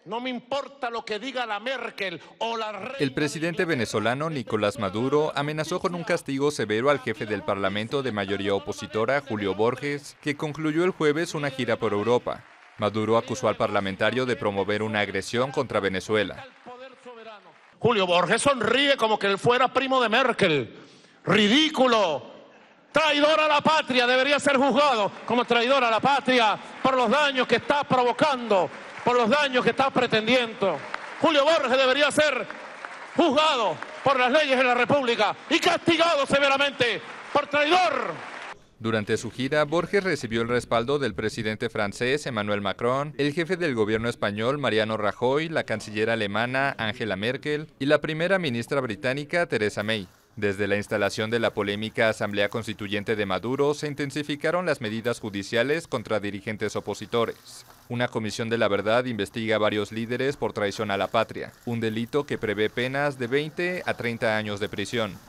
No me importa lo que diga la Merkel o la reina. El presidente venezolano Nicolás Maduro amenazó con un castigo severo al jefe del Parlamento de mayoría opositora, Julio Borges, que concluyó el jueves una gira por Europa. Maduro acusó al parlamentario de promover una agresión contra Venezuela. Julio Borges sonríe como que él fuera primo de Merkel. Ridículo. Traidor a la patria, debería ser juzgado como traidor a la patria por los daños que está provocando, por los daños que está pretendiendo. Julio Borges debería ser juzgado por las leyes de la República y castigado severamente por traidor. Durante su gira, Borges recibió el respaldo del presidente francés Emmanuel Macron, el jefe del gobierno español Mariano Rajoy, la canciller alemana Angela Merkel y la primera ministra británica Theresa May. Desde la instalación de la polémica Asamblea Constituyente de Maduro, se intensificaron las medidas judiciales contra dirigentes opositores. Una comisión de la verdad investiga a varios líderes por traición a la patria, un delito que prevé penas de 20 a 30 años de prisión.